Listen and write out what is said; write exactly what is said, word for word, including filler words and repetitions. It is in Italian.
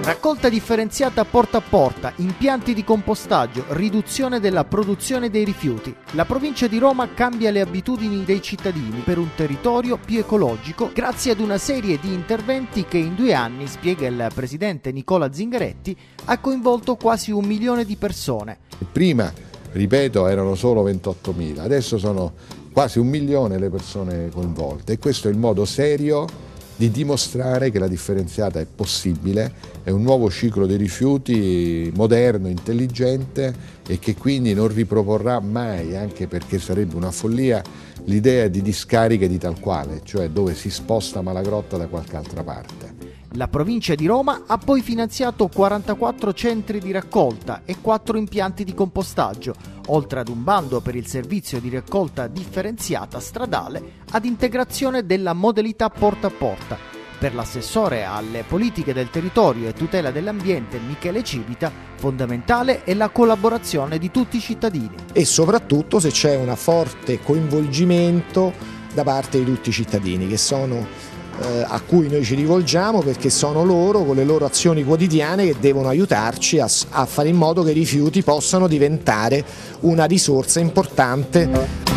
Raccolta differenziata porta a porta, impianti di compostaggio, riduzione della produzione dei rifiuti. La provincia di Roma cambia le abitudini dei cittadini per un territorio più ecologico grazie ad una serie di interventi che in due anni, spiega il presidente Nicola Zingaretti, ha coinvolto quasi un milione di persone. Prima, ripeto, erano solo ventottomila, adesso sono quasi un milione le persone coinvolte e questo è il modo serio di dimostrare che la differenziata è possibile, è un nuovo ciclo dei rifiuti moderno, intelligente e che quindi non riproporrà mai, anche perché sarebbe una follia, l'idea di discariche di tal quale, cioè dove si sposta Malagrotta da qualche altra parte. La provincia di Roma ha poi finanziato quarantaquattro centri di raccolta e quattro impianti di compostaggio, oltre ad un bando per il servizio di raccolta differenziata stradale ad integrazione della modalità porta a porta. Per l'assessore alle politiche del territorio e tutela dell'ambiente Michele Civita, fondamentale è la collaborazione di tutti i cittadini. E soprattutto se c'è un forte coinvolgimento da parte di tutti i cittadini che sono a cui noi ci rivolgiamo, perché sono loro con le loro azioni quotidiane che devono aiutarci a, a fare in modo che i rifiuti possano diventare una risorsa importante.